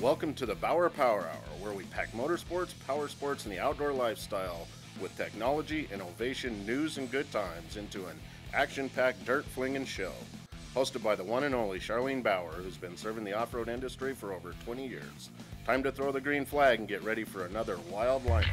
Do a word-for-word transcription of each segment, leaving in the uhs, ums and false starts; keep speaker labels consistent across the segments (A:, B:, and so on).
A: Welcome to the Bauer Power Hour, where we pack motorsports, power sports, and the outdoor lifestyle with technology, innovation, news, and good times into an action-packed dirt-flinging show. Hosted by the one and only Charlene Bauer, who's been serving the off-road industry for over twenty years. Time to throw the green flag and get ready for another wild lineup.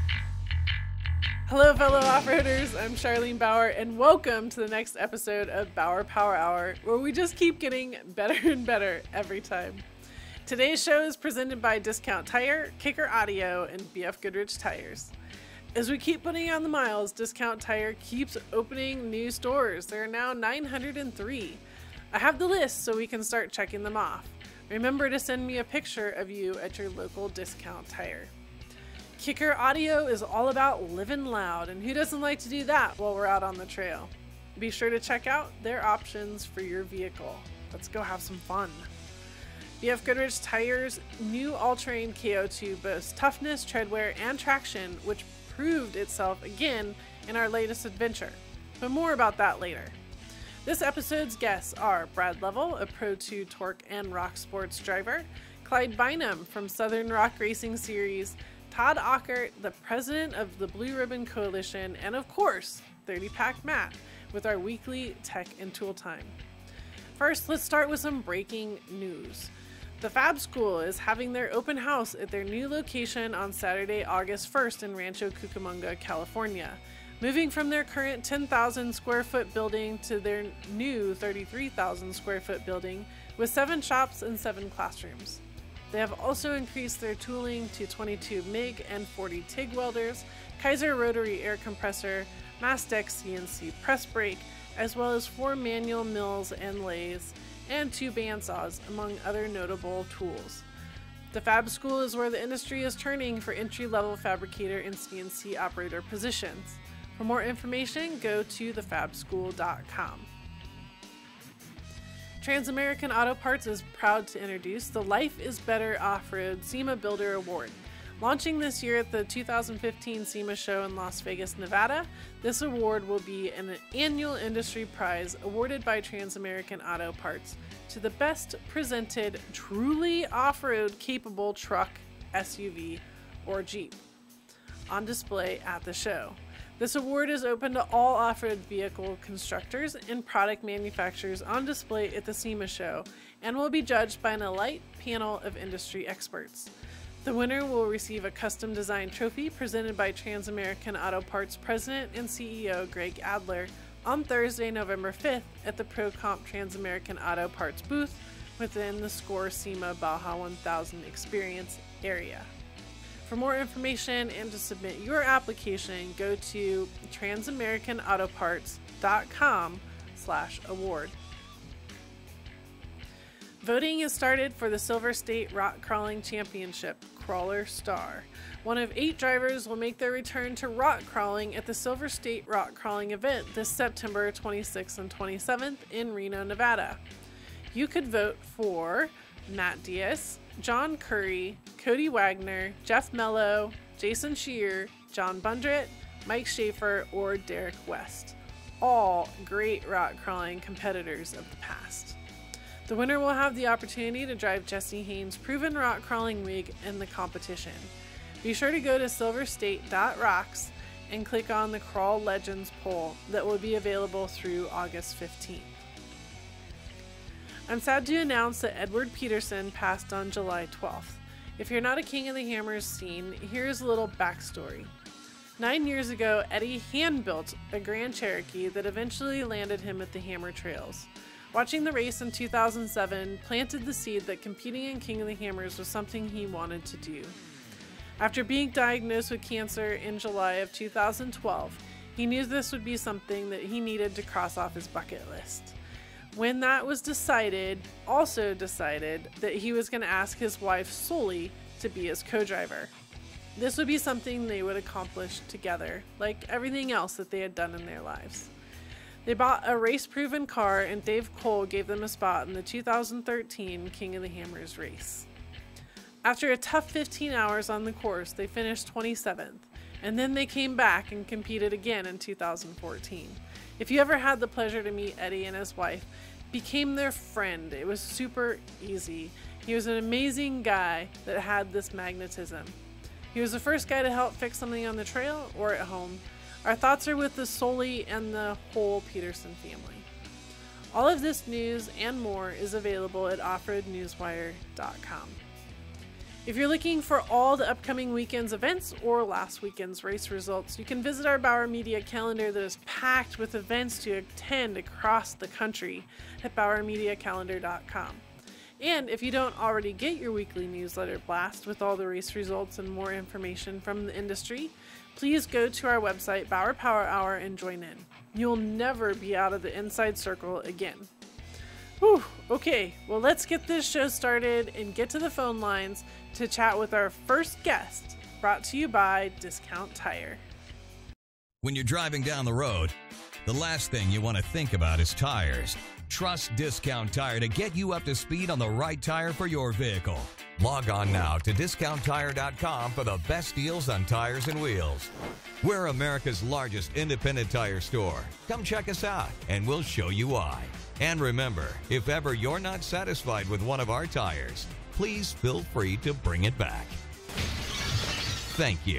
B: Hello, fellow off-roaders. I'm Charlene Bauer, and welcome to the next episode of Bauer Power Hour, where we just keep getting better and better every time. Today's show is presented by Discount Tire, Kicker Audio, and B F Goodrich Tires. As we keep putting on the miles, Discount Tire keeps opening new stores. There are now nine hundred three. I have the list so we can start checking them off. Remember to send me a picture of you at your local Discount Tire. Kicker Audio is all about living loud, and who doesn't like to do that while we're out on the trail? Be sure to check out their options for your vehicle. Let's go have some fun. B F Goodrich Tires' new all-terrain K O two boasts toughness, treadwear, and traction, which proved itself again in our latest adventure. But more about that later. This episode's guests are Brad Lovell, a Pro two Torque and Rock Sports driver, Clyde Bynum from Southern Rock Racing Series, Todd Ockert, the president of the BlueRibbon Coaliion, and of course, thirty pack Matt with our weekly tech and tool time. First, let's start with some breaking news. The Fab School is having their open house at their new location on Saturday, August first in Rancho Cucamonga, California, moving from their current ten thousand square foot building to their new thirty-three thousand square foot building with seven shops and seven classrooms. They have also increased their tooling to twenty-two MIG and forty TIG welders, Kaiser rotary air compressor, Mastec C N C press brake, as well as four manual mills and lathes, and two bandsaws, among other notable tools. The Fab School is where the industry is turning for entry-level fabricator and C N C operator positions. For more information, go to the fab school dot com. Trans-American Auto Parts is proud to introduce the Life is Better Off-Road SEMA Builder Award. Launching this year at the two thousand fifteen SEMA show in Las Vegas, Nevada, this award will be an annual industry prize awarded by Trans-American Auto Parts to the best presented truly off-road capable truck, S U V, or Jeep on display at the show. This award is open to all off-road vehicle constructors and product manufacturers on display at the SEMA show and will be judged by an elite panel of industry experts. The winner will receive a custom designed trophy presented by Trans-American Auto Parts President and C E O Greg Adler on Thursday, November fifth at the ProComp Trans-American Auto Parts booth within the SCORE SEMA Baja one thousand Experience area. For more information and to submit your application, go to transamerican auto parts dot com slash award. Voting has started for the Silver State Rock Crawling Championship, Crawler Star. One of eight drivers will make their return to rock crawling at the Silver State Rock Crawling event this September twenty-sixth and twenty-seventh in Reno, Nevada. You could vote for Matt Diaz, John Curry, Cody Wagner, Jeff Mello, Jason Shear, John Bundret, Mike Schaefer, or Derek West. All great rock crawling competitors of the past. The winner will have the opportunity to drive Jesse Haynes' proven rock crawling rig in the competition. Be sure to go to silver state dot rocks and click on the Crawl Legends poll that will be available through August fifteenth. I'm sad to announce that Edward Peterson passed on July twelfth. If you're not a King of the Hammers scene, here's a little backstory. Nine years ago, Eddie hand-built a Grand Cherokee that eventually landed him at the Hammer Trails. Watching the race in two thousand seven planted the seed that competing in King of the Hammers was something he wanted to do. After being diagnosed with cancer in July of two thousand twelve, he knew this would be something that he needed to cross off his bucket list. When that was decided, also decided that he was going to ask his wife Sully to be his co-driver. This would be something they would accomplish together, like everything else that they had done in their lives. They bought a race-proven car, and Dave Cole gave them a spot in the two thousand thirteen King of the Hammers race. After a tough fifteen hours on the course, they finished twenty-seventh, and then they came back and competed again in two thousand fourteen. If you ever had the pleasure to meet Eddie and his wife, became their friend. It was super easy. He was an amazing guy that had this magnetism. He was the first guy to help fix something on the trail or at home. Our thoughts are with the Soley and the whole Peterson family. All of this news and more is available at off road newswire dot com. If you're looking for all the upcoming weekend's events or last weekend's race results, you can visit our Bauer Media calendar that is packed with events to attend across the country at bauer media calendar dot com. And if you don't already get your weekly newsletter blast with all the race results and more information from the industry, please go to our website, Bauer Power Hour, and join in. You'll never be out of the inside circle again. Whew, okay, well let's get this show started and get to the phone lines to chat with our first guest, brought to you by Discount Tire.
C: When you're driving down the road, the last thing you want to think about is tires. Trust Discount Tire to get you up to speed on the right tire for your vehicle. Log on now to discount tire dot com for the best deals on tires and wheels. We're America's largest independent tire store. Come check us out and we'll show you why. And remember, if ever you're not satisfied with one of our tires, please feel free to bring it back. Thank you.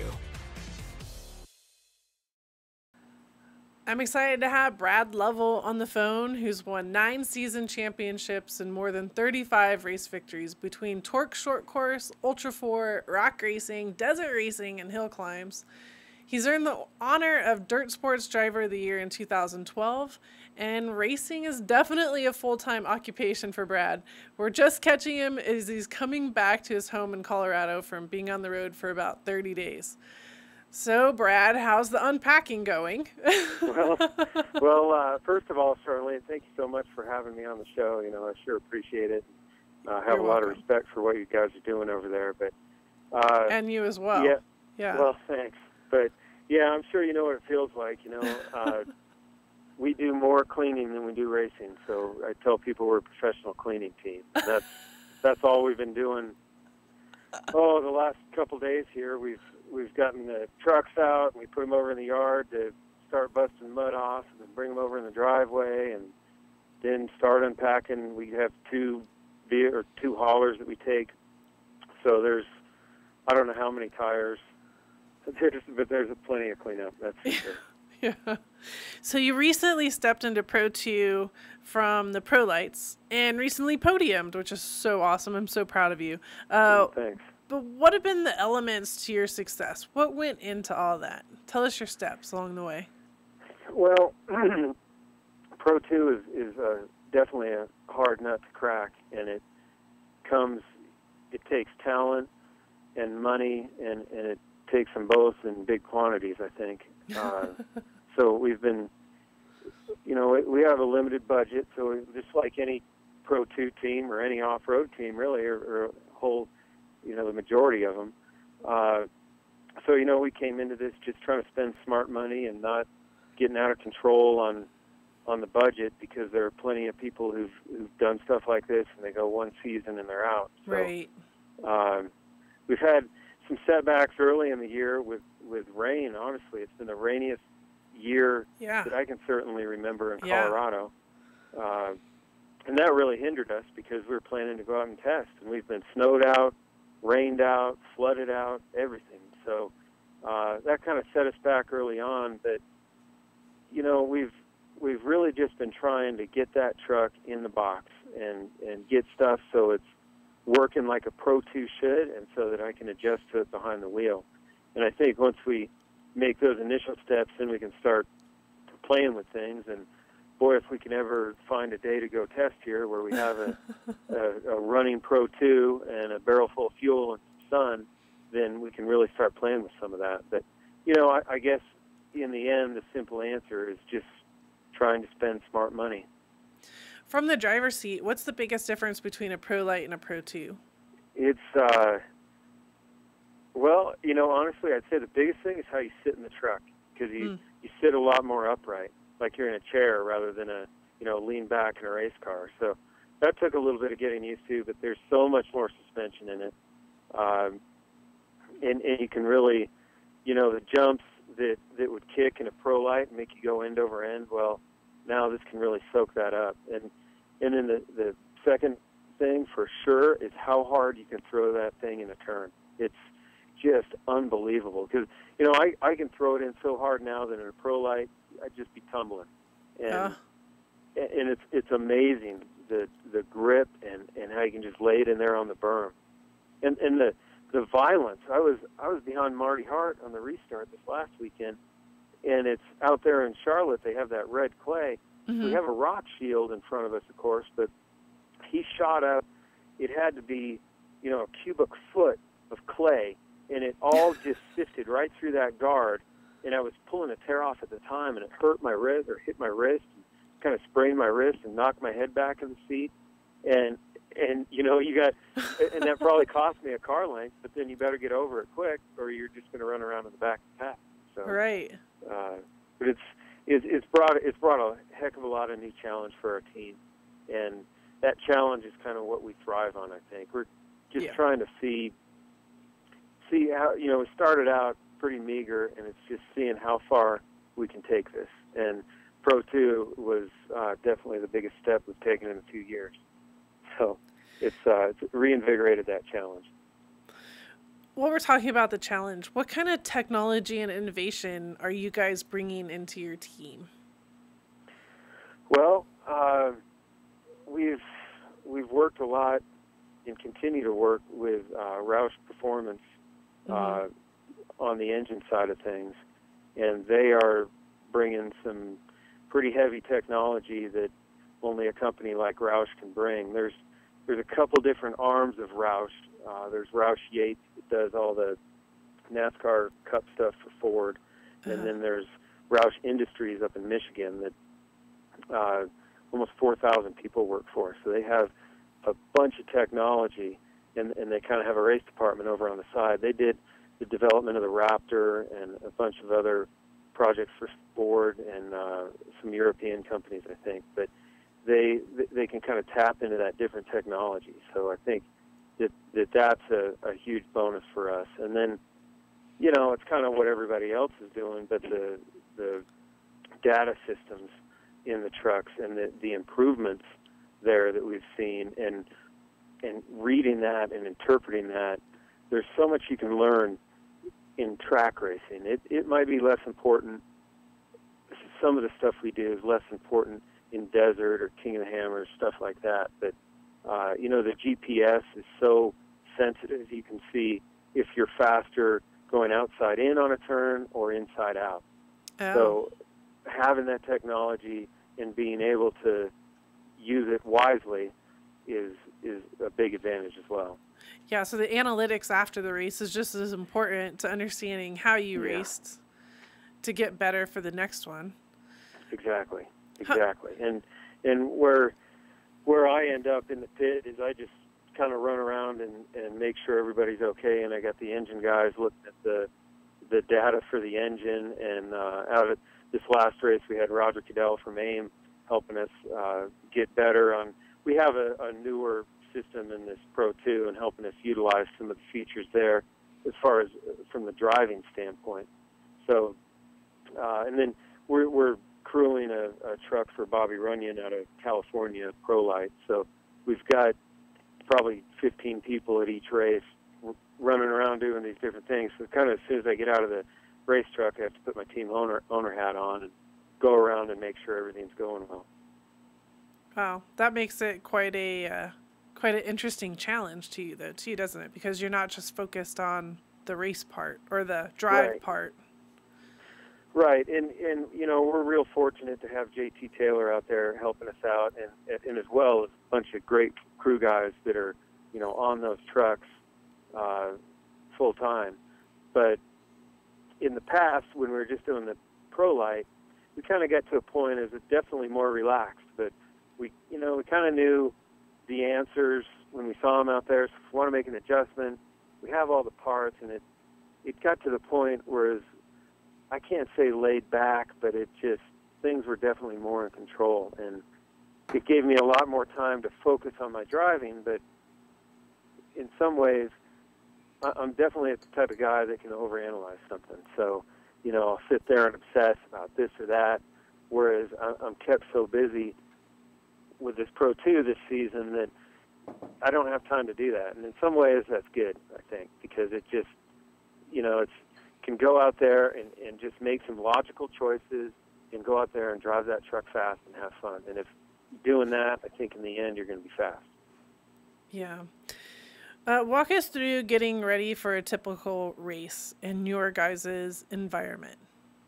B: I'm excited to have Brad Lovell on the phone, who's won nine season championships and more than thirty-five race victories between Torque Short Course, Ultra four, rock racing, desert racing, and hill climbs. He's earned the honor of Dirt Sports Driver of the Year in two thousand twelve, and racing is definitely a full-time occupation for Brad. We're just catching him as he's coming back to his home in Colorado from being on the road for about thirty days. So, Brad, how's the unpacking going?
D: well, well uh, first of all, Charlene, thank you so much for having me on the show. You know, I sure appreciate it. I uh, have
B: You're
D: a lot
B: welcome.
D: of respect for what you guys are doing over there. But uh,
B: And you as well.
D: Yeah.
B: Yeah.
D: Well, thanks. But, yeah, I'm sure you know what it feels like. You know, uh, we do more cleaning than we do racing. So I tell people we're a professional cleaning team. That's that's all we've been doing. Oh, the last couple days here, we've we've gotten the trucks out, and we put them over in the yard to start busting mud off, and then bring them over in the driveway, and then start unpacking. We have two ve- or two haulers that we take. So there's, I don't know how many tires, there's, but there's plenty of cleanup, that's for sure.
B: Yeah. So you recently stepped into Pro two from the Pro Lights and recently podiumed, which is so awesome. I'm so proud of you. Uh,
D: Oh, thanks.
B: But what have been the elements to your success? What went into all that? Tell us your steps along the way.
D: Well, Pro two is, is uh, definitely a hard nut to crack, and it comes, it takes talent and money, and, and it takes them both in big quantities, I think. Uh, so we've been, you know, we have a limited budget, so just like any Pro two team or any off-road team, really, or, or a whole, you know, the majority of them. Uh, so, you know, we came into this just trying to spend smart money and not getting out of control on on the budget, because there are plenty of people who've, who've done stuff like this and they go one season and they're out. So,
B: Right.
D: Um, we've had some setbacks early in the year with, with rain. Honestly, it's been the rainiest year
B: Yeah.
D: that I can certainly remember in
B: Yeah.
D: Colorado. Uh, and that really hindered us because we were planning to go out and test, and we've been snowed out, rained out, flooded out, everything. So uh, that kind of set us back early on. But, you know, we've we've really just been trying to get that truck in the box and, and get stuff so it's working like a Pro two should, and so that I can adjust to it behind the wheel. And I think once we make those initial steps, then we can start playing with things. And boy, if we can ever find a day to go test here where we have a, a, a running Pro two and a barrel full of fuel and some sun, then we can really start playing with some of that. But, you know, I, I guess in the end, the simple answer is just trying to spend smart money.
B: From the driver's seat, what's the biggest difference between a Pro Light and a Pro two?
D: It's, uh, well, you know, honestly, I'd say the biggest thing is how you sit in the truck, because you,
B: Mm.
D: you sit a lot more upright, like you're in a chair rather than a, you know, lean back in a race car. So that took a little bit of getting used to, but there's so much more suspension in it. Um, and, and you can really, you know, the jumps that, that would kick in a Pro Light and make you go end over end, well, now this can really soak that up. And and then the, the second thing for sure is how hard you can throw that thing in a turn. It's just unbelievable because, you know, I, I can throw it in so hard now that in a pro light, I'd just be tumbling. And
B: uh.
D: and it's it's amazing, the the grip and, and how you can just lay it in there on the berm. And and the the violence. I was I was behind Marty Hart on the restart this last weekend, and it's out there in Charlotte. They have that red clay.
B: Mm-hmm.
D: We have a rock shield in front of us, of course, but he shot up. It had to be, you know, a cubic foot of clay, and it all just sifted right through that guard. And I was pulling a tear off at the time, and it hurt my wrist or hit my wrist, and kind of sprained my wrist and knocked my head back in the seat. And and you know, you got, and that probably cost me a car length. But then you better get over it quick, or you're just going to run around in the back of the pack. So,
B: right.
D: Uh, but it's it's it's brought it's brought a heck of a lot of new challenge for our team, and that challenge is kind of what we thrive on. I think we're just
B: yeah.
D: trying to see see how, you know, we started out pretty meager, and it's just seeing how far we can take this. And Pro two was uh, definitely the biggest step we've taken in a few years. So it's, uh, it's reinvigorated that challenge.
B: While we're talking about the challenge, what kind of technology and innovation are you guys bringing into your team?
D: Well, uh, we've we've worked a lot and continue to work with uh, Roush Performance uh, mm-hmm. on the engine side of things, and they are bringing some pretty heavy technology that only a company like Roush can bring. There's there's a couple different arms of Roush. Uh, there's Roush Yates that does all the NASCAR Cup stuff for Ford, uh-huh. and then there's Roush Industries up in Michigan that uh, almost four thousand people work for. So they have a bunch of technology, and, and they kind of have a race department over on the side. They did the development of the Raptor and a bunch of other projects for Ford and uh, some European companies, I think. But they they can kind of tap into that different technology. So I think that, that that's a, a huge bonus for us. And then, you know, it's kind of what everybody else is doing, but the the data systems in the trucks and the, the improvements there that we've seen, and and reading that and interpreting that, there's so much you can learn in track racing. It it might be less important. Some of the stuff we do is less important in desert or King of the Hammers, stuff like that. But uh, you know, the G P S is so sensitive. You can see if you're faster going outside in on a turn or inside out. Oh. So having that technology and being able to use it wisely is is a big advantage as well.
B: Yeah, so the analytics after the race is just as important to understanding how you yeah. raced to get better for the next one.
D: Exactly, exactly. Huh. And and where where I end up in the pit is I just kind of run around and, and make sure everybody's okay, and I got the engine guys looking at the the data for the engine, and uh, out at this last race we had Roger Cadell from AIM helping us uh, get better on. We have a, a newer system in this Pro two and helping us utilize some of the features there as far as uh, from the driving standpoint. So, uh, and then we're, we're crewing a, a truck for Bobby Runyon out of California, Pro Light. So we've got probably fifteen people at each race running around doing these different things. So kind of as soon as I get out of the race truck, I have to put my team owner, owner hat on and go around and make sure everything's going well.
B: Wow, that makes it quite a uh, quite an interesting challenge to you, though, too, doesn't it? Because you're not just focused on the race part or the drive
D: right.
B: part.
D: Right, and and you know, we're real fortunate to have J T Taylor out there helping us out, and and as well as a bunch of great crew guys that are, you know, on those trucks uh, full time. But in the past, when we were just doing the Pro Light, we kind of got to a point as it's definitely more relaxed, but we, you know, we kind of knew the answers when we saw them out there. So if we want to make an adjustment, we have all the parts, and it it got to the point where I can't say laid back, but it just, things were definitely more in control, and it gave me a lot more time to focus on my driving. But in some ways, I'm definitely the type of guy that can overanalyze something. So, you know, I'll sit there and obsess about this or that, whereas I'm kept so busy with this Pro two this season that I don't have time to do that. And in some ways that's good, I think, because it just, you know, it's can go out there and, and just make some logical choices and go out there and drive that truck fast and have fun. And if doing that, I think in the end you're going to be fast.
B: Yeah. Uh, walk us through getting ready for a typical race in your guys' environment.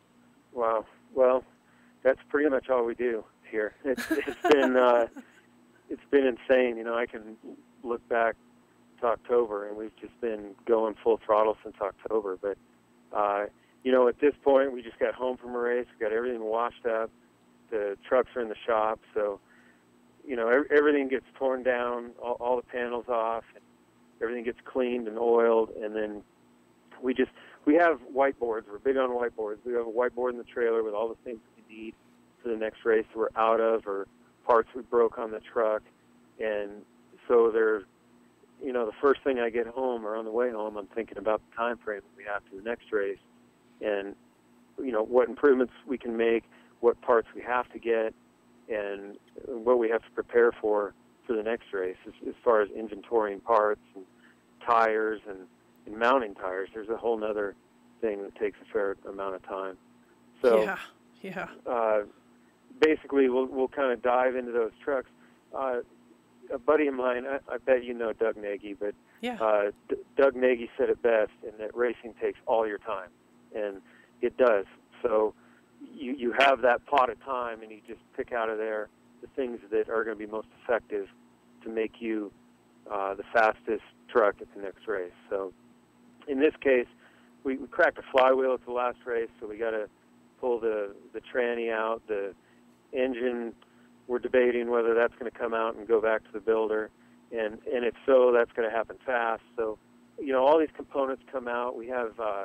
D: Wow. Well, that's pretty much all we do here. It's, it's been uh, it's been insane. You know, I can look back to October, and we've just been going full throttle since October. But uh, you know, at this point, we just got home from a race. We got everything washed up. The trucks are in the shop, so you know, every, everything gets torn down, all, all the panels off. And everything gets cleaned and oiled, and then we just, we have whiteboards. We're big on whiteboards. We have a whiteboard in the trailer with all the things we need for the next race that we're out of or parts we broke on the truck. And so there's, you know, the first thing I get home or on the way home, I'm thinking about the time frame that we have to the next race and, you know, what improvements we can make, what parts we have to get, and what we have to prepare for for the next race as, as far as inventorying parts and tires and, and mounting tires. There's a whole nother thing that takes a fair amount of time. So
B: yeah, yeah.
D: Uh, basically, we'll we'll kind of dive into those trucks. Uh, a buddy of mine, I, I bet you know Doug Nagy, but
B: yeah.
D: uh, D- Doug Nagy said it best, in that racing takes all your time, and it does. So you you have that pot of time, and you just pick out of there the things that are going to be most effective to make you uh, the fastest truck at the next race. So in this case, we, we cracked a flywheel at the last race, so we got to pull the, the tranny out. The engine, we're debating whether that's going to come out and go back to the builder. And, and if so, that's going to happen fast. So, you know, all these components come out. We have uh,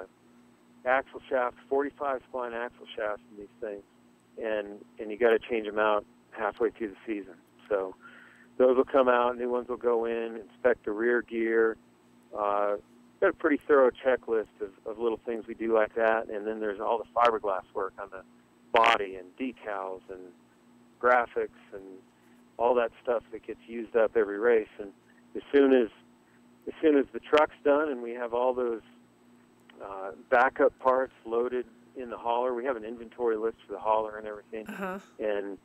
D: axle shafts, forty-five spline axle shafts in these things. And, and you got to change them out halfway through the season. So those will come out, new ones will go in, inspect the rear gear. Uh, got a pretty thorough checklist of, of little things we do like that, and then there's all the fiberglass work on the body and decals and graphics and all that stuff that gets used up every race. And as soon as as soon as the truck's done and we have all those uh, backup parts loaded in the hauler, we have an inventory list for the hauler and everything,
B: Uh-huh.
D: and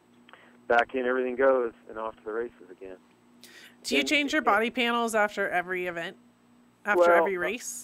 D: back in everything goes and off to the races again.
B: Do you
D: and,
B: change your body panels after every event? After
D: well,
B: every race?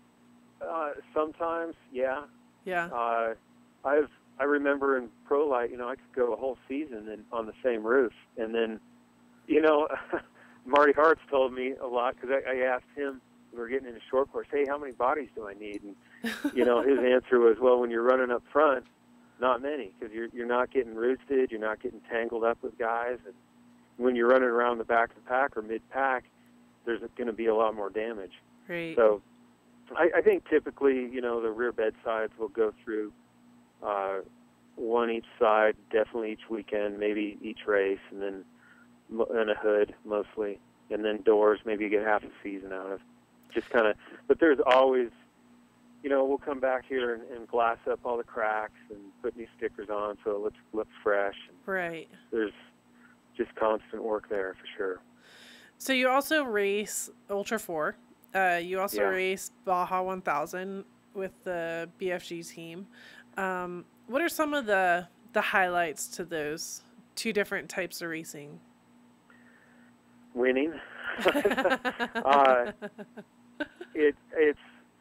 D: Uh, sometimes, yeah.
B: Yeah.
D: Uh, I've I remember in Pro Light, you know, I could go a whole season in, on the same roof, and then, you know, Marty Hart's told me a lot because I, I asked him, we were getting into short course, hey, how many bodies do I need? And you know, his answer was, well, when you're running up front, not many, because you're you're not getting roosted, you're not getting tangled up with guys, and when you're running around the back of the pack or mid pack, there's going to be a lot more damage.
B: Right.
D: So I, I think typically, you know, the rear bed sides will go through uh, one each side, definitely each weekend, maybe each race, and then and a hood mostly, and then doors, maybe you get half a season out of. Just kind of, but there's always, you know, we'll come back here and, and glass up all the cracks and put new stickers on so it looks looks fresh. And
B: right.
D: There's just constant work there for sure.
B: So you also race Ultra four. Uh, you also
D: Yeah.
B: race Baja one thousand with the B F G team. Um, what are some of the the highlights to those two different types of racing?
D: Winning. uh, it it's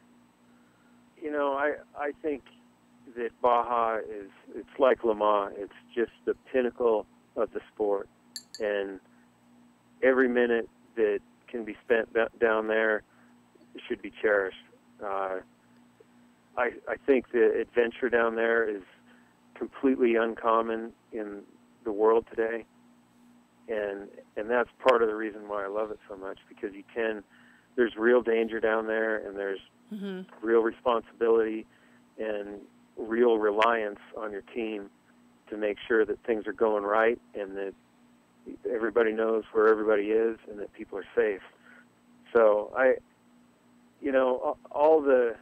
D: you know I I think that Baja is it's like Le Mans. It's just the pinnacle of the sport, and every minute that can be spent down there should be cherished. Uh, I I think the adventure down there is completely uncommon in the world today, and and that's part of the reason why I love it so much, because you can there's real danger down there, and there's
B: mm-hmm.
D: real responsibility and real reliance on your team to make sure that things are going right and that everybody knows where everybody is and that people are safe. So I, you know, all the,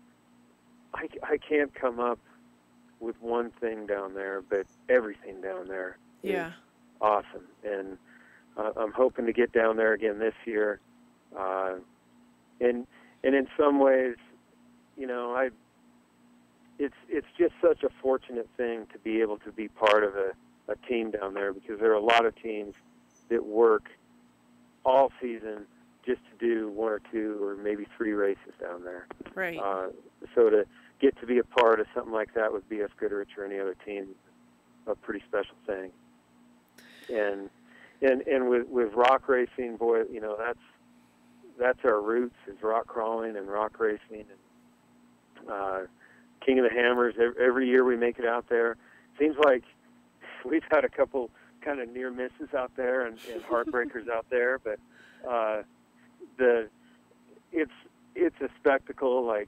D: I, I can't come up with one thing down there, but everything down there
B: yeah.
D: is awesome. And uh, I'm hoping to get down there again this year. Uh, and and in some ways, you know, I it's it's just such a fortunate thing to be able to be part of a, a team down there, because there are a lot of teams that work all season just to do one or two or maybe three races down there.
B: Right.
D: Uh, so to get to be a part of something like that with B F Goodrich or any other team, a pretty special thing. And and and with with rock racing, boy, you know, that's that's our roots, is rock crawling and rock racing. And uh, King of the Hammers, every year we make it out there. Seems like we've had a couple kind of near misses out there and, and heartbreakers out there, but uh, the it's it's a spectacle. Like,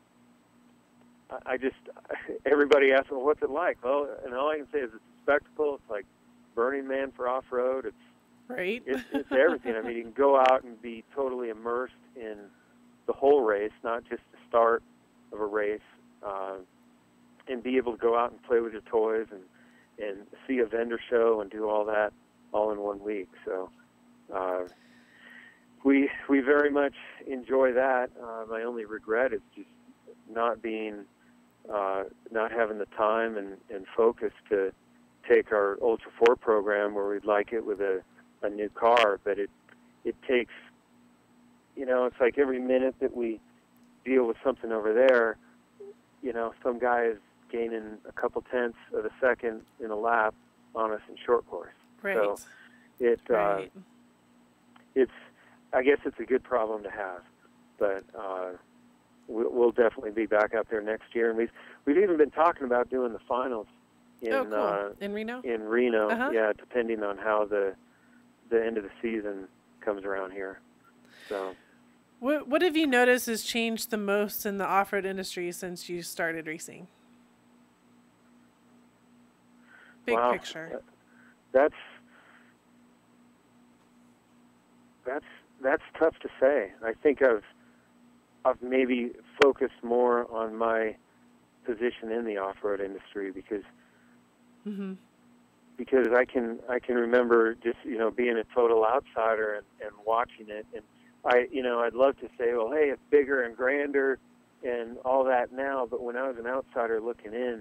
D: I just, everybody asks, well, what's it like? Well, and all I can say is it's a spectacle. It's like Burning Man for off-road. It's
B: right.
D: It's, it's everything. I mean, you can go out and be totally immersed in the whole race, not just the start of a race, uh, and be able to go out and play with your toys and, and see a vendor show and do all that all in one week. So uh, we we very much enjoy that. Uh, my only regret is just not being, uh, not having the time and, and focus to take our Ultra four program where we'd like it with a, a new car. But it it takes, you know, it's like every minute that we deal with something over there, you know, some guy is gaining a couple tenths of a second in a lap on us in short course.
B: Right.
D: So it,
B: right.
D: uh, it's, I guess it's a good problem to have, but uh, we'll definitely be back out there next year. And we've, we've even been talking about doing the finals in,
B: oh, cool.
D: uh,
B: in Reno?
D: in Reno.
B: Uh-huh.
D: Yeah, depending on how the, the end of the season comes around here. So.
B: What, what have you noticed has changed the most in the off-road industry since you started racing? Big
D: wow.
B: picture.
D: That's, that's, that's tough to say. I think I've, I've maybe focused more on my position in the off-road industry because,
B: mm-hmm.
D: because I can, I can remember just, you know, being a total outsider and, and watching it. And I, you know, I'd love to say, well, hey, it's bigger and grander and all that now. But when I was an outsider looking in,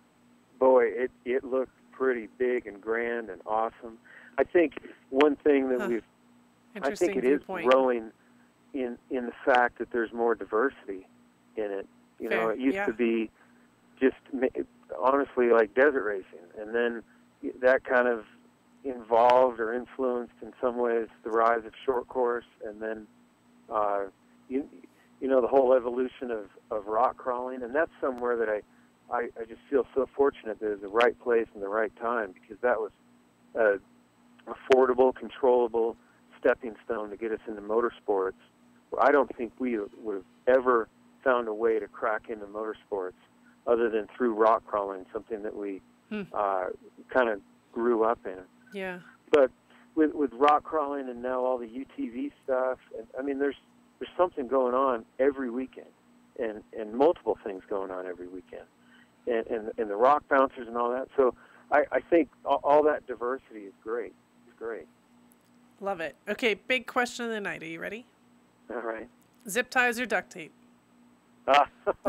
D: boy, it, it looked pretty big and grand and awesome. I think one thing that
B: huh.
D: we've, I
B: Interesting
D: think it is
B: viewpoint.
D: growing in in the fact that there's more diversity in it. You
B: Fair.
D: know, it used
B: yeah.
D: to be just honestly like desert racing, and then that kind of involved or influenced in some ways the rise of short course, and then uh, you you know the whole evolution of, of rock crawling, and that's somewhere that I, I I just feel so fortunate that it's the right place and the right time, because that was a affordable, controllable stepping stone to get us into motorsports. I don't think we would have ever found a way to crack into motorsports other than through rock crawling, something that we
B: hmm.
D: uh, kind of grew up in.
B: Yeah.
D: But with with rock crawling and now all the U T V stuff, and, I mean, there's there's something going on every weekend, and, and multiple things going on every weekend, and, and and the rock bouncers and all that. So I, I think all, all that diversity is great. It's great.
B: Love it. Okay, big question of the night. Are you ready?
D: All right.
B: Zip ties or duct tape?
D: Uh,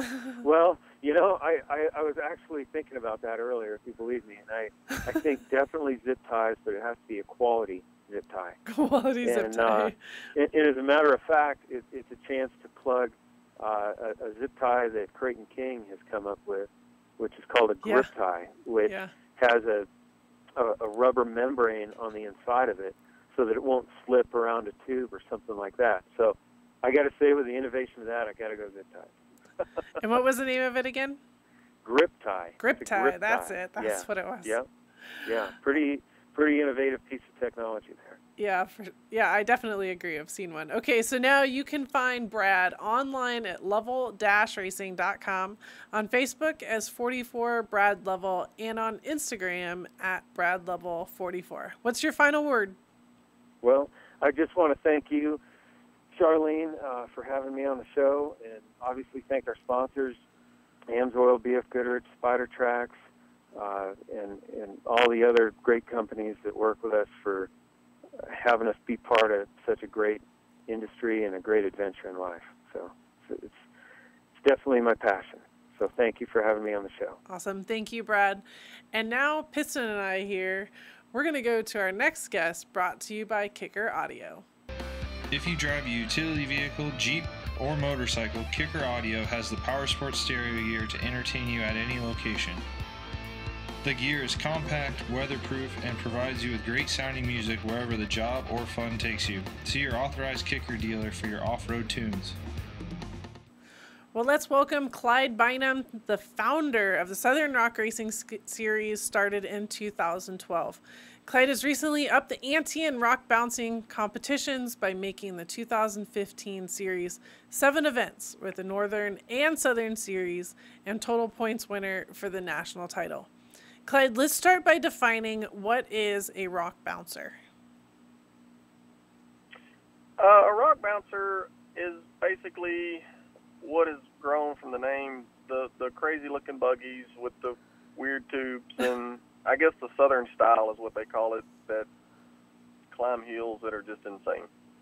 D: well, you know, I, I, I was actually thinking about that earlier, if you believe me, and I, I think definitely zip ties, but it has to be a quality zip tie.
B: Quality
D: and,
B: zip tie.
D: Uh, and, and as a matter of fact, it, it's a chance to plug uh, a, a zip tie that Creighton King has come up with, which is called a grip
B: yeah.
D: tie, which
B: yeah.
D: has a, a, a rubber membrane on the inside of it so that it won't slip around a tube or something like that. So I got to say, with the innovation of that, I got to go zip ties.
B: And what was the name of it again?
D: Grip tie.
B: Grip tie.
D: Grip
B: That's
D: tie.
B: it. That's
D: yeah.
B: what it was.
D: Yeah. Yeah. Pretty, pretty innovative piece of technology there.
B: Yeah. For, yeah, I definitely agree. I've seen one. Okay, so now you can find Brad online at lovell dash racing dot com, on Facebook as forty-four Brad Lovell, and on Instagram at Brad Lovell forty-four. What's your final word?
D: Well, I just want to thank you, Charlene, uh, for having me on the show, and obviously thank our sponsors, AMSOIL, B F Goodrich, Spider Tracks, uh, and, and all the other great companies that work with us for having us be part of such a great industry and a great adventure in life. So it's, it's definitely my passion. So thank you for having me on the show.
B: Awesome. Thank you, Brad. And now Piston and I here, we're going to go to our next guest, brought to you by Kicker Audio.
E: If you drive a utility vehicle, Jeep, or motorcycle, Kicker Audio has the power sports stereo gear to entertain you at any location. The gear is compact, weatherproof, and provides you with great sounding music wherever the job or fun takes you. See your authorized Kicker dealer for your off-road tunes.
B: Well, let's welcome Clyde Bynum, the founder of the Southern Rock Racing Series, started in two thousand twelve. Clyde has recently upped the ante in rock bouncing competitions by making the two thousand fifteen series seven events with the Northern and Southern Series and total points winner for the national title. Clyde, let's start by defining what is a rock bouncer.
F: Uh, a rock bouncer is basically what is grown from the name, the, the crazy-looking buggies with the weird tubes, and I guess the Southern style is what they call it, that climb hills that are just insane.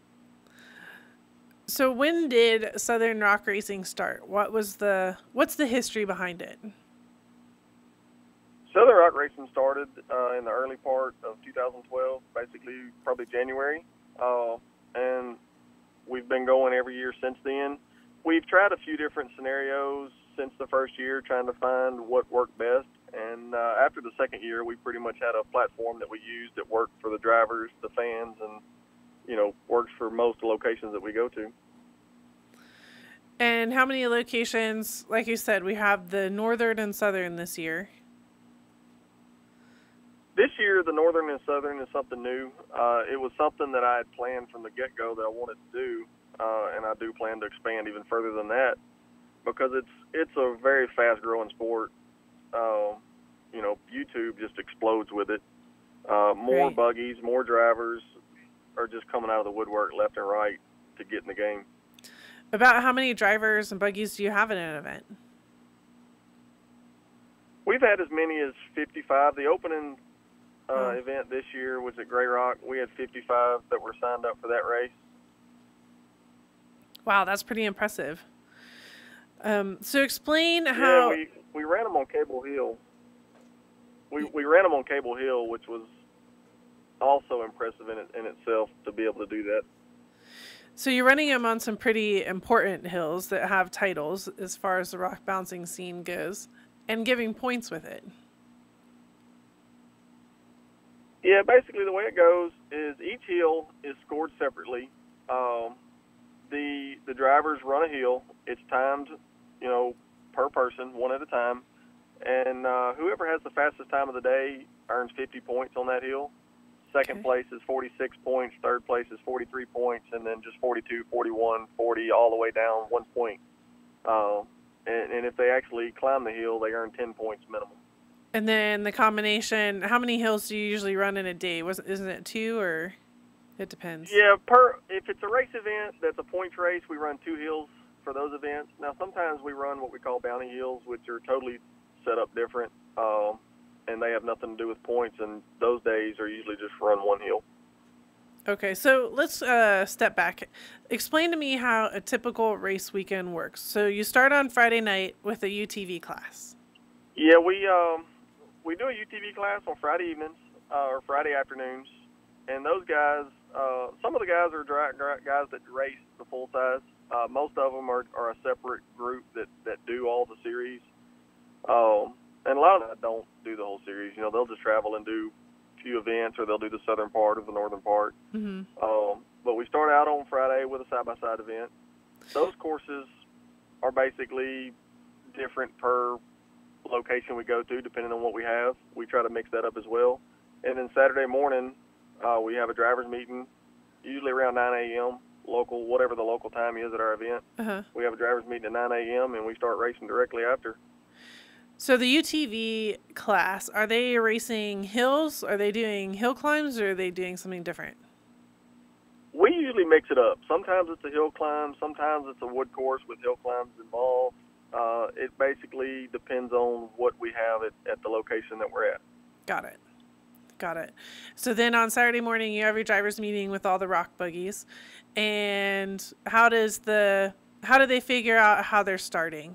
B: So when did Southern Rock Racing start? What was the what's the history behind it?
F: Southern Rock Racing started uh, in the early part of two thousand twelve, basically probably January, uh, and we've been going every year since then. We've tried a few different scenarios since the first year, trying to find what worked best. And uh, after the second year, we pretty much had a platform that we used that worked for the drivers, the fans, and, you know, works for most locations that we go to.
B: And how many locations, like you said, we have the Northern and Southern this year?
F: This year, the Northern and Southern is something new. Uh, it was something that I had planned from the get-go that I wanted to do. Uh, and I do plan to expand even further than that because it's it's a very fast-growing sport. Uh, you know, YouTube just explodes with it. Uh, more
B: Right.
F: buggies, more drivers are just coming out of the woodwork left and right to get in the game.
B: About how many drivers and buggies do you have in an event?
F: We've had as many as fifty-five. The opening uh,
B: Oh.
F: event this year was at Grey Rock. We had fifty-five that were signed up for that race.
B: Wow, that's pretty impressive. Um, so explain how...
F: Yeah, we, we ran them on Cable Hill. We we ran them on Cable Hill, which was also impressive in it, in itself to be able to do that.
B: So you're running them on some pretty important hills that have titles as far as the rock bouncing scene goes, and giving points with it.
F: Yeah, basically the way it goes is each hill is scored separately. Um, the the drivers run a hill. It's timed, you know, per person, one at a time. And uh, whoever has the fastest time of the day earns fifty points on that hill. Second
B: Okay.
F: place is forty-six points. Third place is forty-three points. And then just forty-two, forty-one, forty, all the way down one point. Uh, and, and if they actually climb the hill, they earn ten points minimum.
B: And then the combination, how many hills do you usually run in a day? Was Isn't it two, or it depends?
F: Yeah, per if it's a race event that's a points race, we run two hills for those events. Now, sometimes we run what we call bounty hills, which are totally set up different, um, and they have nothing to do with points, and those days are usually just run one hill.
B: Okay, so let's uh, step back. Explain to me how a typical race weekend works. So you start on Friday night with a U T V class.
F: Yeah, we um, we do a U T V class on Friday evenings uh, or Friday afternoons, and those guys, uh, some of the guys are dra- dra- guys that race the full size. Uh, most of them are, are a separate group that, that do all the series. Um, and a lot of them don't do the whole series. You know, they'll just travel and do a few events, or they'll do the southern part or the northern part.
B: Mm-hmm.
F: Um, but we start out on Friday with a side-by-side event. Those courses are basically different per location we go to, depending on what we have. We try to mix that up as well. And then Saturday morning, uh, we have a driver's meeting, usually around nine a.m., local, whatever the local time is at our event.
B: Uh-huh.
F: We have a driver's meeting at nine a.m., and we start racing directly after.
B: So the U T V class, are they racing hills? Are they doing hill climbs, or are they doing something different?
F: We usually mix it up. Sometimes it's a hill climb. Sometimes it's a wood course with hill climbs involved. Uh, it basically depends on what we have at, at the location that we're at.
B: Got it. Got it. So then on Saturday morning, you have your driver's meeting with all the rock buggies. And how does the, how do they figure out how they're starting?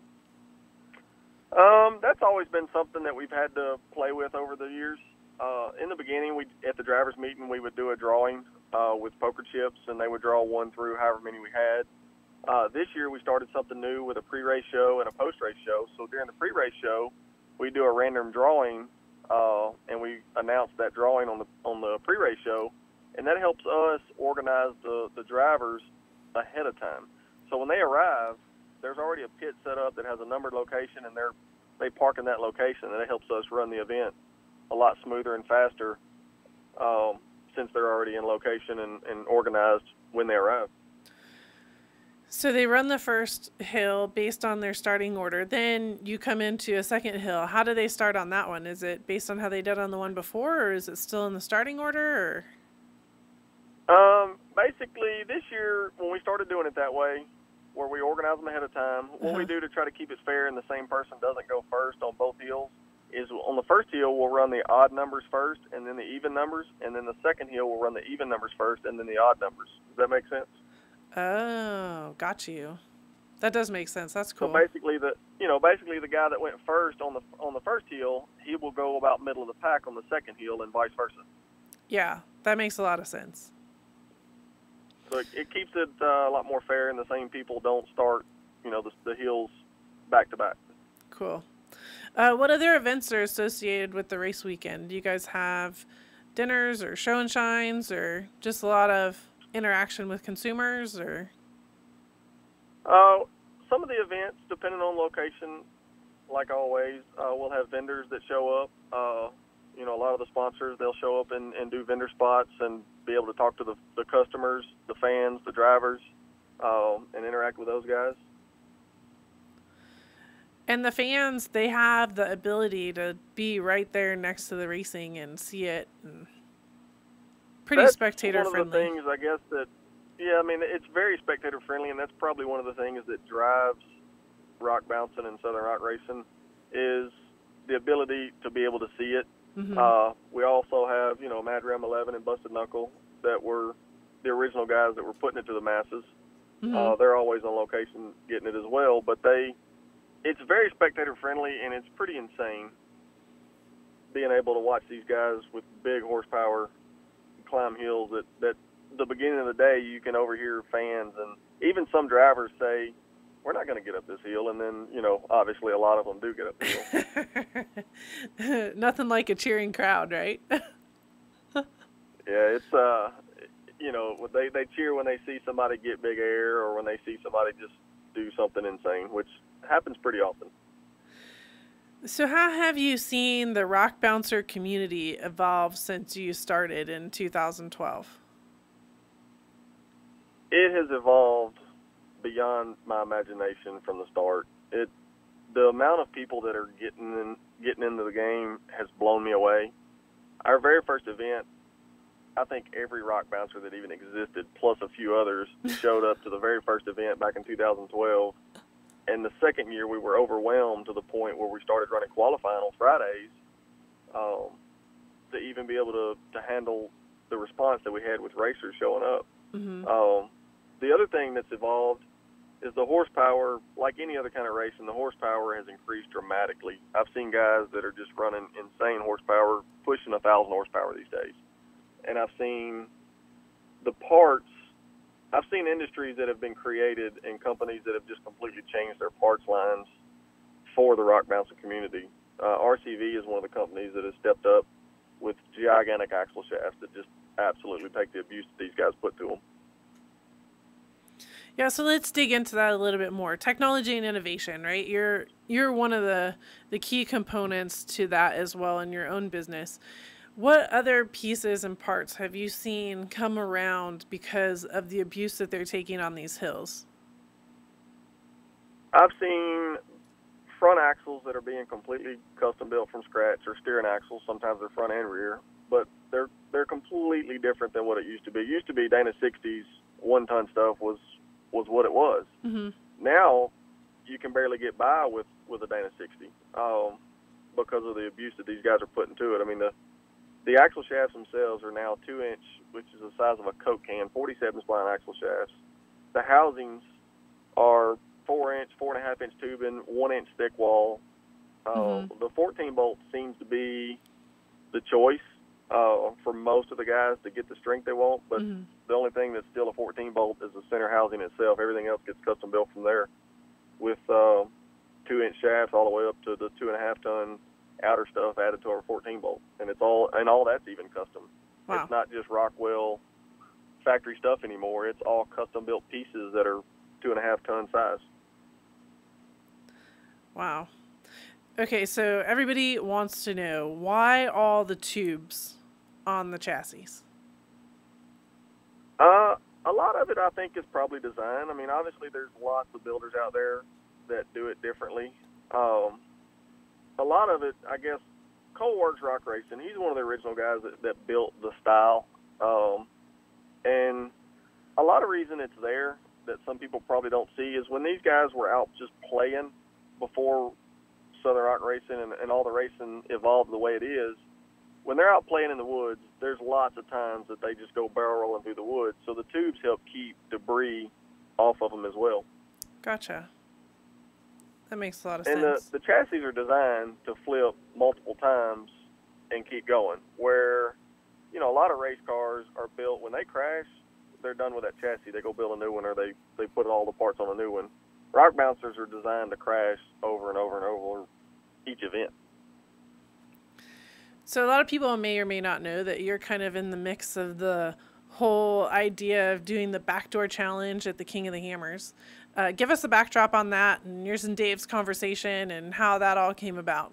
F: Um, that's always been something that we've had to play with over the years. Uh, in the beginning, we at the driver's meeting, we would do a drawing uh, with poker chips, and they would draw one through however many we had. Uh, this year, we started something new with a pre-race show and a post-race show. So during the pre-race show, we do a random drawing, uh, and we announce that drawing on the on the pre-race show, and that helps us organize the, the drivers ahead of time. So when they arrive, there's already a pit set up that has a numbered location, and they're they park in that location, and it helps us run the event a lot smoother and faster um, since they're already in location and, and organized when they arrive.
B: So they run the first hill based on their starting order. Then you come into a second hill. How do they start on that one? Is it based on how they did on the one before, or is it still in the starting order?
F: Or? Um, basically, this year, when we started doing it that way, where we organize them ahead of time, what uh-huh. we do to try to keep it fair and the same person doesn't go first on both hills is on the first hill, we'll run the odd numbers first and then the even numbers, and then the second hill, we'll run the even numbers first and then the odd numbers. Does that make sense?
B: Oh, got you. That does make sense. That's cool.
F: So basically, the you know basically the guy that went first on the on the first hill, he will go about middle of the pack on the second hill, and vice versa.
B: Yeah, that makes a lot of sense.
F: So it, it keeps it uh, a lot more fair, and the same people don't start, you know, the, the hills back to back.
B: Cool. Uh, what other events are associated with the race weekend? Do you guys have dinners or show and shines, or just a lot of interaction with consumers, or?
F: Uh, some of the events, depending on location, like always, uh, we'll have vendors that show up. Uh, you know, a lot of the sponsors, they'll show up and, and do vendor spots and be able to talk to the, the customers, the fans, the drivers, uh, and interact with those guys.
B: And the fans, they have the ability to be right there next to the racing and see it. And pretty
F: that's
B: spectator
F: friendly. One of the things, I guess, that, yeah, I mean, it's very spectator friendly, and that's probably one of the things that drives rock bouncing and Southern rock racing is the ability to be able to see it. Mm-hmm. Uh, we also have, you know, Mad Ram eleven and Busted Knuckle that were the original guys that were putting it to the masses. Mm-hmm. Uh, they're always on location getting it as well, but they, it's very spectator friendly, and it's pretty insane being able to watch these guys with big horsepower climb hills that, that the beginning of the day you can overhear fans and even some drivers say, we're not going to get up this hill. And then, you know, obviously a lot of them do get up the hill.
B: Nothing like a cheering crowd, right?
F: Yeah, it's, uh, you know, they, they cheer when they see somebody get big air or when they see somebody just do something insane, which happens pretty often.
B: So how have you seen the rock bouncer community evolve since you started in two thousand twelve?
F: It has evolved beyond my imagination from the start. It, the amount of people that are getting in, getting into the game has blown me away. Our very first event, I think every rock bouncer that even existed, plus a few others, showed up to the very first event back in two thousand twelve. And the second year, we were overwhelmed to the point where we started running qualifying on Fridays um, to even be able to, to handle the response that we had with racers showing up. Mm-hmm. Um, the other thing that's evolved is the horsepower. Like any other kind of racing, the horsepower has increased dramatically. I've seen guys that are just running insane horsepower, pushing a thousand horsepower these days. And I've seen the parts. I've seen industries that have been created and companies that have just completely changed their parts lines for the rock bouncing community. Uh, R C V is one of the companies that has stepped up with gigantic axle shafts that just absolutely take the abuse that these guys put to them.
B: Yeah, so let's dig into that a little bit more. Technology and innovation, right? You're you're one of the, the key components to that as well in your own business. What other pieces and parts have you seen come around because of the abuse that they're taking on these hills?
F: I've seen front axles that are being completely custom built from scratch, or steering axles. Sometimes they're front and rear, but they're they're completely different than what it used to be. It used to be Dana sixties, one-ton stuff was was what it was. Mm-hmm. Now you can barely get by with, with a Dana sixty um, because of the abuse that these guys are putting to it. I mean, the the axle shafts themselves are now two inch, which is the size of a Coke can, forty-seven spline axle shafts. The housings are four inch, four and a half inch tubing, one inch thick wall. Uh, mm-hmm. The fourteen bolt seems to be the choice uh, for most of the guys to get the strength they want, but mm-hmm. the only thing that's still a fourteen bolt is the center housing itself. Everything else gets custom built from there with uh, two inch shafts all the way up to the two and a half ton outer stuff added to our fourteen bolt, and it's all and all that's even custom. Wow. It's not just Rockwell factory stuff anymore. It's all custom built pieces that are two and a half ton size.
B: Wow. Okay, so everybody wants to know why all the tubes on the chassis.
F: Uh, a lot of it, I think, is probably design. I mean, obviously, there's lots of builders out there that do it differently. Um, a lot of it, I guess, Cole works Rock Racing. He's one of the original guys that, that built the style. Um, and a lot of reason it's there that some people probably don't see is when these guys were out just playing before Southern Rock Racing and, and all the racing evolved the way it is, when they're out playing in the woods, there's lots of times that they just go barrel rolling through the woods. So the tubes help keep debris off of them as well.
B: Gotcha. That makes a lot of
F: and
B: sense.
F: And the, the chassis are designed to flip multiple times and keep going, where, you know, a lot of race cars are built, when they crash, they're done with that chassis. They go build a new one, or they, they put all the parts on a new one. Rock bouncers are designed to crash over and over and over each event.
B: So a lot of people may or may not know that you're kind of in the mix of the whole idea of doing the backdoor challenge at the King of the Hammers. Uh, give us a backdrop on that and yours and Dave's conversation and how that all came about.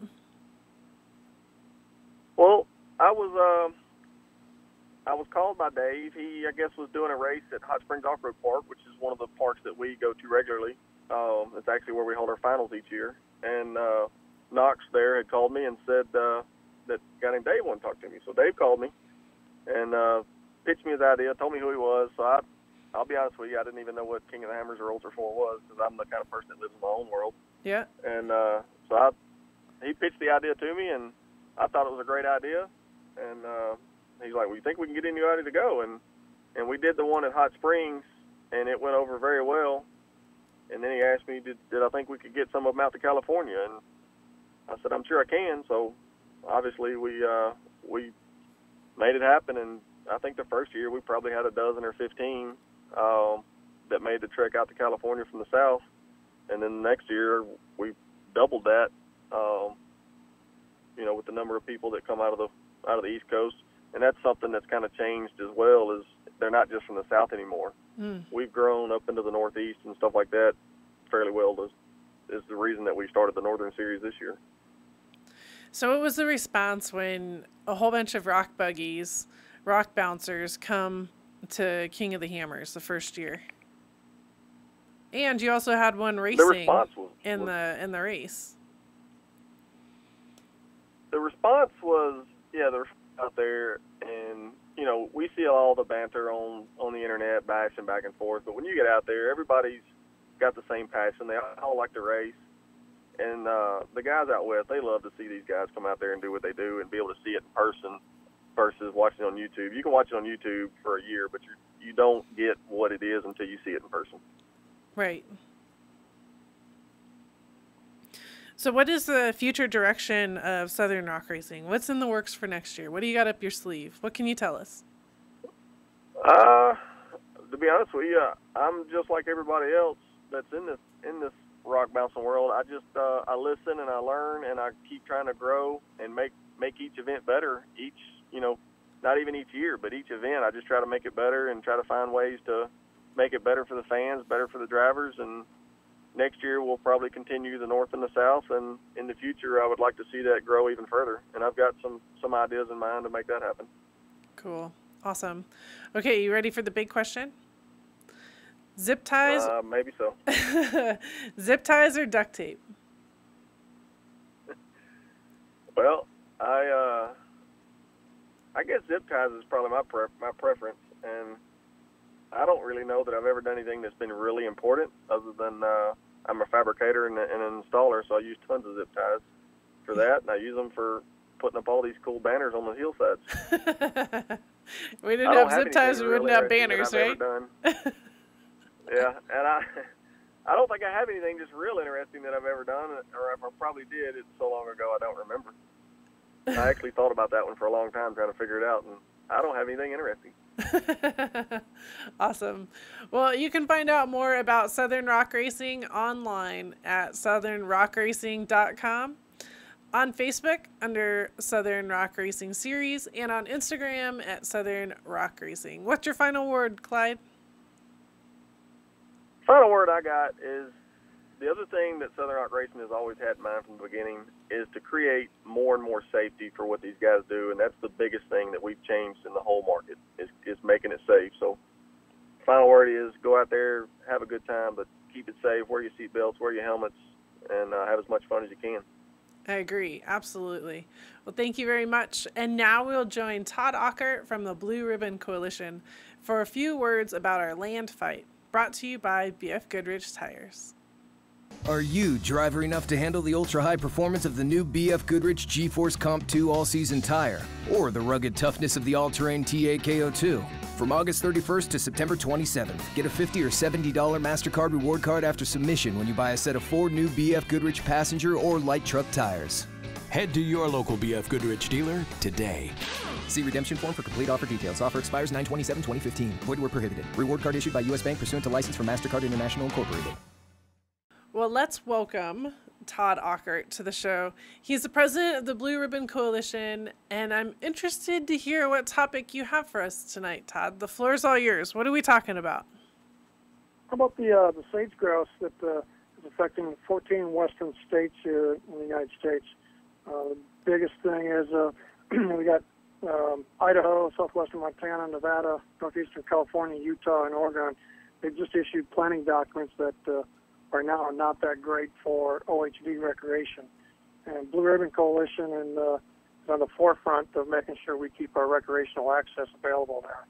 F: Well, I was uh, I was called by Dave. He, I guess, was doing a race at Hot Springs Off-Road Park, which is one of the parks that we go to regularly. Um, it's actually where we hold our finals each year. And uh, Knox there had called me and said uh, that a guy named Dave wanted to talk to me. So Dave called me and uh, pitched me his idea, told me who he was. So I, I'll be honest with you, I didn't even know what King of the Hammers or Ultra four was, because I'm the kind of person that lives in my own world.
B: Yeah.
F: And uh, so I, he pitched the idea to me, and I thought it was a great idea. And uh, he's like, well, you think we can get anybody to go? And, and we did the one at Hot Springs, and it went over very well. And then he asked me, did, did I think we could get some of them out to California? And I said, I'm sure I can. So obviously we uh, we made it happen. And I think the first year we probably had a dozen or fifteen um, that made the trek out to California from the south. And then the next year we doubled that, um, you know, with the number of people that come out of the out of the East Coast. And that's something that's kind of changed as well, is they're not just from the south anymore. Mm. We've grown up into the Northeast and stuff like that fairly well. Is, is the reason that we started the Northern Series this year.
B: So what was the response when a whole bunch of rock buggies, rock bouncers come to King of the Hammers the first year? And you also had one racing
F: the response was,
B: in
F: was,
B: the in the race.
F: The response was, yeah, they're out there, and you know, we see all the banter on, on the internet, bashing back and forth. But when you get out there, everybody's got the same passion. They all like to race. And uh, the guys out west, they love to see these guys come out there and do what they do and be able to see it in person versus watching it on YouTube. You can watch it on YouTube for a year, but you you don't get what it is until you see it in person.
B: Right. So what is the future direction of Southern Rock Racing? What's in the works for next year? What do you got up your sleeve? What can you tell us?
F: Uh, to be honest with you, I'm just like everybody else that's in this in this rock bouncing world. I just uh, I listen and I learn and I keep trying to grow and make make each event better. Each, you know, not even each year, but each event, I just try to make it better and try to find ways to make it better for the fans, better for the drivers. And next year we'll probably continue the north and the south, and in the future I would like to see that grow even further. And I've got some, some ideas in mind to make that happen.
B: Cool. Awesome. Okay, you ready for the big question? Zip ties?
F: Uh, maybe so.
B: Zip ties or duct tape?
F: Well, I uh, I guess zip ties is probably my pref- my preference, and I don't really know that I've ever done anything that's been really important other than uh, I'm a fabricator and, and an installer, so I use tons of zip ties for that, and I use them for putting up all these cool banners on the hillsides.
B: We didn't have zip ties, we wouldn't have banners, right?
F: Yeah, and I I don't think I have anything just real interesting that I've ever done, or if I probably did, it's so long ago I don't remember. I actually thought about that one for a long time, trying to figure it out, and I don't have anything interesting.
B: Awesome. Well, you can find out more about Southern Rock Racing online at southern rock racing dot com, on Facebook under Southern Rock Racing Series, and on Instagram at Southern Rock Racing. What's your final word, Clyde?
F: Final word I got is the other thing that Southern Rock Racing has always had in mind from the beginning is to create more and more safety for what these guys do, and that's the biggest thing that we've changed in the whole market is, is making it safe. So final word is go out there, have a good time, but keep it safe, wear your seatbelts, wear your helmets, and uh, have as much fun as you can.
B: I agree. Absolutely. Well, thank you very much. And now we'll join Todd Ockert from the Blue Ribbon Coalition for a few words about our land fight, brought to you by B F Goodrich Tires.
G: Are you driver enough to handle the ultra-high performance of the new B F Goodrich G-Force Comp two all-season tire, or the rugged toughness of the all-terrain T A K O two? From August thirty-first to September twenty-seventh, get a fifty dollars or seventy dollars MasterCard reward card after submission when you buy a set of four new B F Goodrich passenger or light truck tires.
H: Head to your local B F Goodrich dealer today.
G: See redemption form for complete offer details. Offer expires nine twenty-seven twenty fifteen. Void where prohibited. Reward card issued by U S Bank pursuant to license from MasterCard International Incorporated.
B: Well, let's welcome Todd Ockert to the show. He's the president of the Blue Ribbon Coalition, and I'm interested to hear what topic you have for us tonight, Todd. The floor is all yours. What are we talking about?
I: How about the uh, the sage grouse that uh, is affecting fourteen western states here in the United States? Uh, the biggest thing is uh, we got um, Idaho, southwestern Montana, Nevada, northeastern California, Utah, and Oregon. They've just issued planning documents that uh, are now not that great for O H V recreation. And Blue Ribbon Coalition and, uh, is on the forefront of making sure we keep our recreational access available there.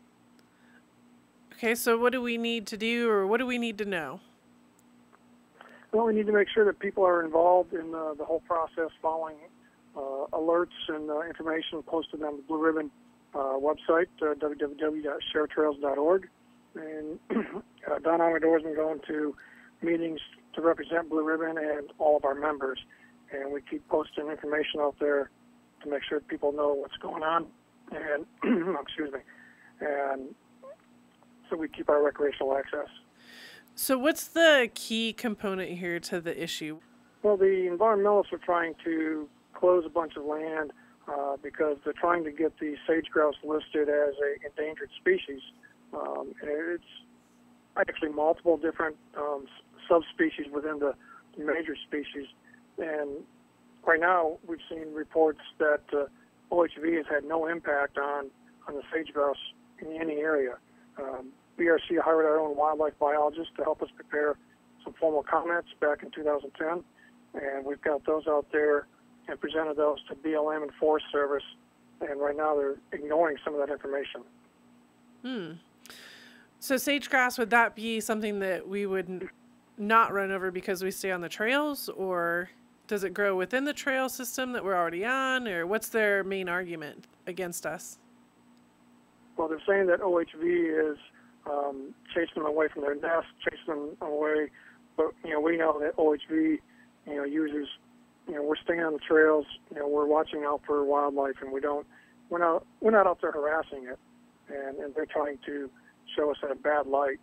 B: Okay, so what do we need to do, or what do we need to know?
I: Well, we need to make sure that people are involved in uh, the whole process, following uh, alerts and uh, information posted on the Blue Ribbon uh, website, uh, w w w dot share trails dot org. And uh, Don Amador has been going to meetings to represent Blue Ribbon and all of our members, and we keep posting information out there to make sure people know what's going on, and excuse me, and so we keep our recreational access.
B: So what's the key component here to the issue?
I: Well, the environmentalists are trying to close a bunch of land uh, because they're trying to get the sage grouse listed as an endangered species, um, and it's actually multiple different um, subspecies within the major species. And right now we've seen reports that uh, O H V has had no impact on, on the sage grouse in any area. Um, B R C hired our own wildlife biologist to help us prepare some formal comments back in two thousand ten, and we've got those out there and presented those to B L M and Forest Service, and right now they're ignoring some of that information.
B: Hmm. So sage grouse, would that be something that we would not run over because we stay on the trails, or does it grow within the trail system that we're already on, or what's their main argument against us?
I: Well, they're saying that O H V is um, chasing them away from their nests, chasing them away, but, you know, we know that O H V, you know, users, you know, we're staying on the trails, you know, we're watching out for wildlife, and we don't, we're not, we're not out there harassing it, and, and they're trying to show us in a bad light.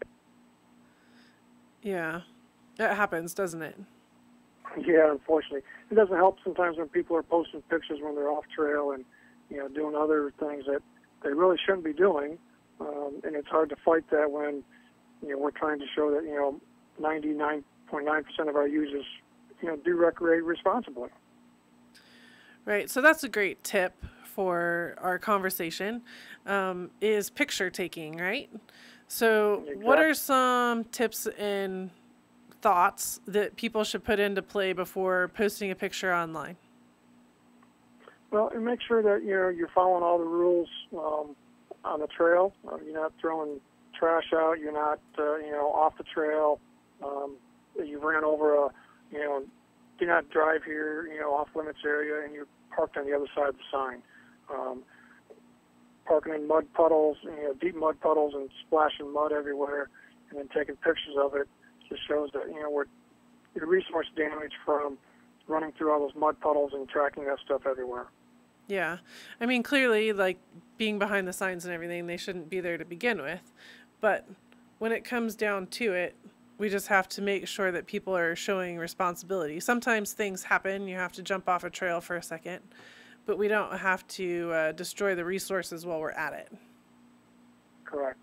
B: Yeah, that happens, doesn't it?
I: Yeah, unfortunately. It doesn't help sometimes when people are posting pictures when they're off trail and, you know, doing other things that they really shouldn't be doing. Um, and it's hard to fight that when, you know, we're trying to show that, you know, ninety-nine point nine percent of our users, you know, do recreate responsibly.
B: Right. So that's a great tip for our conversation, um, is picture taking, right? So exactly. What are some tips and thoughts that people should put into play before posting a picture online?
I: Well, and make sure that, you know, you're following all the rules um, on the trail. Uh, you're not throwing trash out. You're not, uh, you know, off the trail. Um, you ran over a, you know, do not drive here, you know, off limits area, and you're parked on the other side of the sign. Um, parking in mud puddles, you know, deep mud puddles and splashing mud everywhere, and then taking pictures of it just shows that, you know, we're the resource damage from running through all those mud puddles and tracking that stuff everywhere.
B: Yeah. I mean, clearly, like, being behind the signs and everything, they shouldn't be there to begin with. But when it comes down to it, we just have to make sure that people are showing responsibility. Sometimes things happen. You have to jump off a trail for a second. But we don't have to uh, destroy the resources while we're at it.
I: Correct.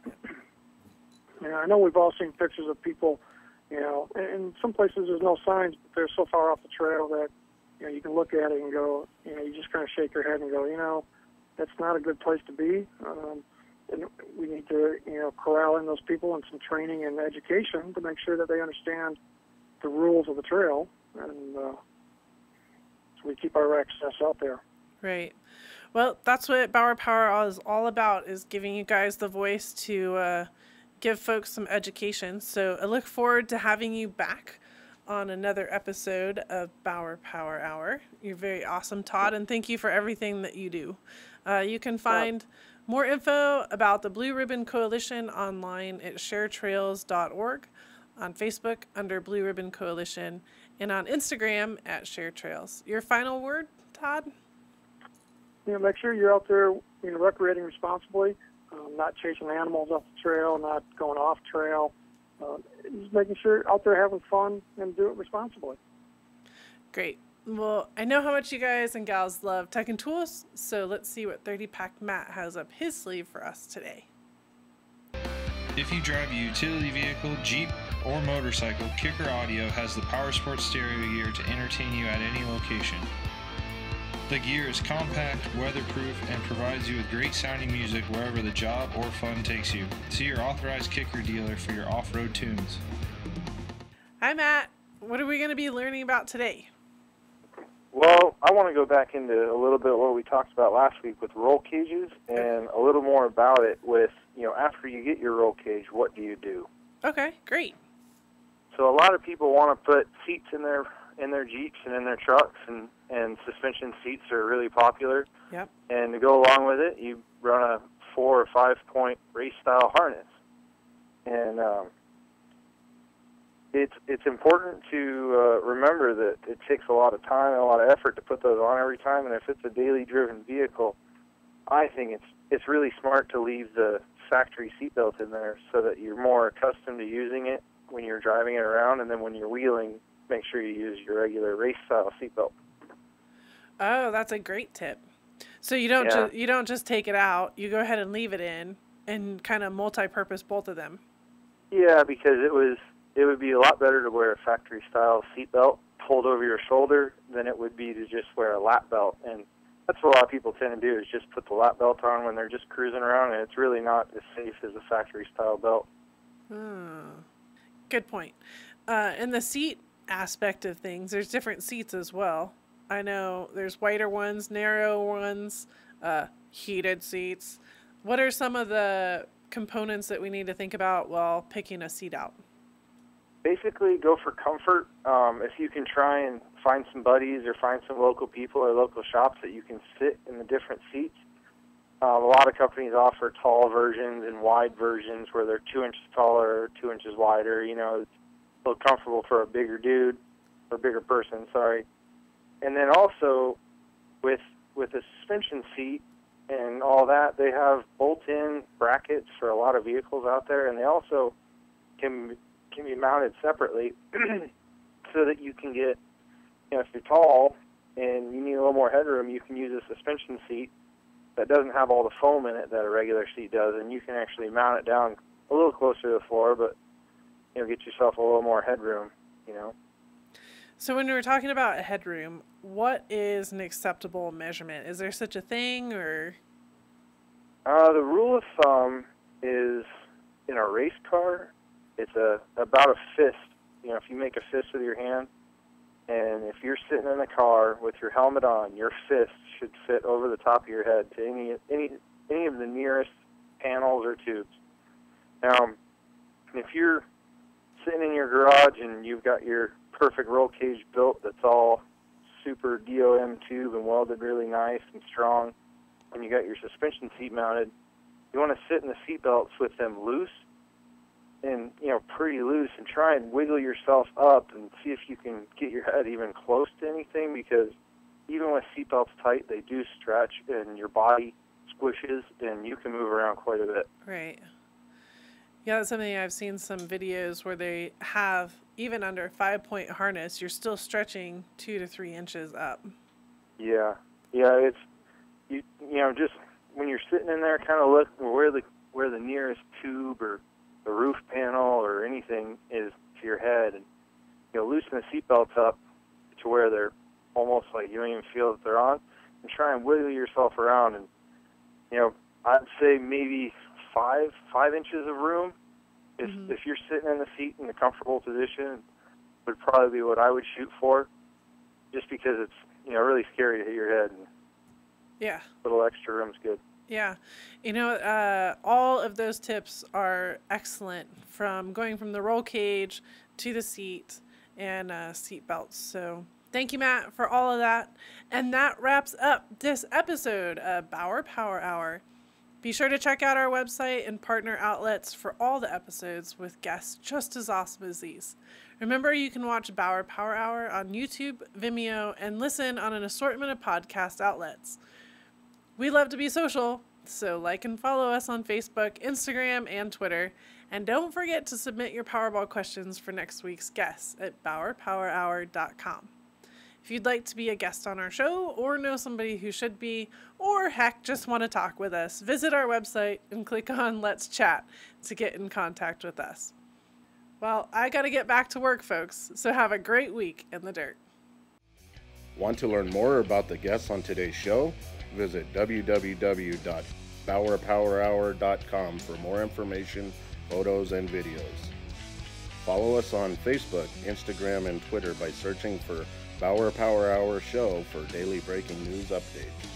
I: Yeah, I know we've all seen pictures of people, you know, in some places there's no signs, but they're so far off the trail that, you know, you can look at it and go, you know, you just kind of shake your head and go, you know, that's not a good place to be. Um, and we need to, you know, corral in those people and some training and education to make sure that they understand the rules of the trail, and uh, so we keep our access out there.
B: Right. Well, that's what Bauer Power is all about, is giving you guys the voice to uh, give folks some education. So I look forward to having you back on another episode of Bauer Power Hour. You're very awesome, Todd, and thank you for everything that you do. Uh, you can find more info about the Blue Ribbon Coalition online at share trails dot org, on Facebook under Blue Ribbon Coalition, and on Instagram at Share Trails. Your final word, Todd?
I: You know, make sure you're out there, you know, recreating responsibly, um, not chasing animals off the trail, not going off trail, uh, just making sure you're out there having fun and do it responsibly.
B: Great. Well, I know how much you guys and gals love tech and tools, so let's see what thirty pack Matt has up his sleeve for us today.
E: If you drive a utility vehicle, Jeep, or motorcycle, Kicker Audio has the power sports stereo gear to entertain you at any location. The gear is compact, weatherproof, and provides you with great sounding music wherever the job or fun takes you. See your authorized Kicker dealer for your off-road tunes.
B: Hi, Matt. What are we going to be learning about today?
J: Well, I want to go back into a little bit of what we talked about last week with roll cages, and a little more about it with, you know, after you get your roll cage, what do you do?
B: Okay, great.
J: So a lot of people want to put seats in their in their Jeeps and in their trucks, and, and suspension seats are really popular.
B: Yep.
J: And to go along with it, you run a four or five point race style harness. And um, it's it's important to uh, remember that it takes a lot of time and a lot of effort to put those on every time. And if it's a daily driven vehicle, I think it's it's really smart to leave the factory seatbelt in there so that you're more accustomed to using it when you're driving it around, and then when you're wheeling, make sure you use your regular race style seatbelt.
B: Oh, that's a great tip. So you don't
J: Yeah.
B: ju- you don't just take it out. You go ahead and leave it in, and kind of multi-purpose both of them.
J: Yeah, because it was it would be a lot better to wear a factory style seatbelt pulled over your shoulder than it would be to just wear a lap belt. And that's what a lot of people tend to do, is just put the lap belt on when they're just cruising around, and it's really not as safe as a factory style belt.
B: Hmm. Good point. Uh, and the seat aspect of things, there's different seats as well. I know there's wider ones, narrow ones, uh, heated seats. What are some of the components that we need to think about while picking a seat out?
J: Basically, go for comfort. Um, if you can try and find some buddies or find some local people or local shops that you can sit in the different seats. Um, a lot of companies offer tall versions and wide versions where they're two inches taller or two inches wider. You know, it's a little comfortable for a bigger dude, or a bigger person, sorry. And then also, with with a suspension seat and all that, they have bolt-in brackets for a lot of vehicles out there, and they also can can be mounted separately so that you can get, you know, if you're tall and you need a little more headroom, you can use a suspension seat that doesn't have all the foam in it that a regular seat does, and you can actually mount it down a little closer to the floor, but, you know, get yourself a little more headroom, you know.
B: So when we were talking about headroom, what is an acceptable measurement? Is there such a thing, or?
J: Uh, the rule of thumb is, in a race car, it's a about a fist. You know, if you make a fist with your hand, and if you're sitting in the car with your helmet on, your fist should fit over the top of your head to any any any of the nearest panels or tubes. Now, if you're sitting in your garage and you've got your perfect roll cage built that's all super D O M tube and welded really nice and strong. When you got your suspension seat mounted, you want to sit in the seat belts with them loose and, you know, pretty loose, and try and wiggle yourself up and see if you can get your head even close to anything, because even with seat belts tight, they do stretch and your body squishes and you can move around quite a bit.
B: Right. Yeah, that's something I've seen some videos where they have, even under a five-point harness, you're still stretching two to three inches up.
J: Yeah. Yeah, it's, you, you know, just when you're sitting in there, kind of look where the where the nearest tube or the roof panel or anything is to your head, and, you know, loosen the seatbelts up to where they're almost like you don't even feel that they're on, and try and wiggle yourself around. And, you know, I'd say maybe five five inches of room, if
B: Mm-hmm.
J: if you're sitting in the seat in a comfortable position, would probably be what I would shoot for, just because it's, you know, really scary to hit your head, and
B: Yeah.
J: a little extra room's good.
B: Yeah. You know, uh, all of those tips are excellent, from going from the roll cage to the seat and uh, seat belts. So thank you, Matt, for all of that. And that wraps up this episode of Bauer Power Hour. Be sure to check out our website and partner outlets for all the episodes with guests just as awesome as these. Remember, you can watch Bauer Power Hour on YouTube, Vimeo, and listen on an assortment of podcast outlets. We love to be social, so like and follow us on Facebook, Instagram, and Twitter. And don't forget to submit your Powerball questions for next week's guests at bauer power hour dot com. If you'd like to be a guest on our show, or know somebody who should be, or heck, just want to talk with us, visit our website and click on Let's Chat to get in contact with us. Well, I got to get back to work, folks, so have a great week in the dirt.
A: Want to learn more about the guests on today's show? Visit w w w dot bauer power hour dot com for more information, photos, and videos. Follow us on Facebook, Instagram, and Twitter by searching for Bauer Power Hour Show for daily breaking news updates.